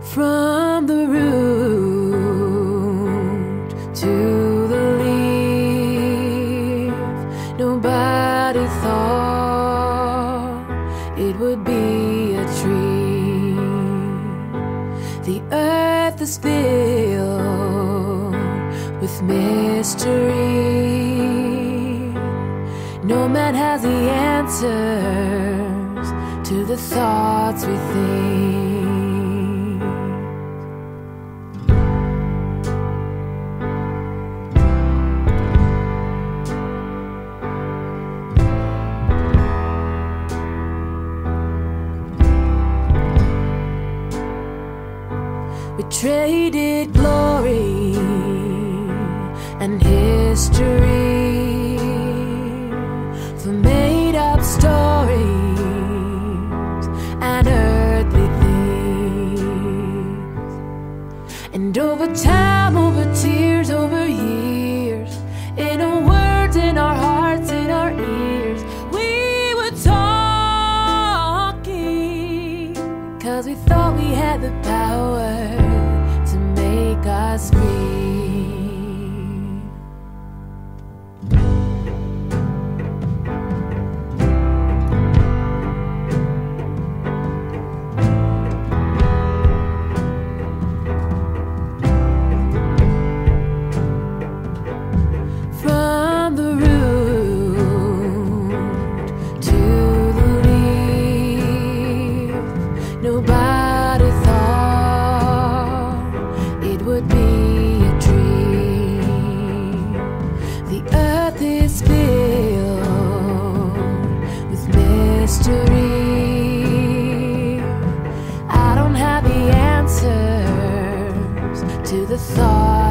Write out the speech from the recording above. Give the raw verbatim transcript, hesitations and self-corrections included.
From the root to the leaf, nobody thought it would be a tree. The earth is filled with mystery. No man has the answers to the thoughts we think. We traded glory and history for made-up stories and earthly things. And over time, over tears, over years, in our words, in our hearts, in our ears, we were talking, 'cause we thought we had the power to make us free. From the root to the leaf, nobody thought it would be a dream. The earth is filled with mystery. I don't have the answers to the thoughts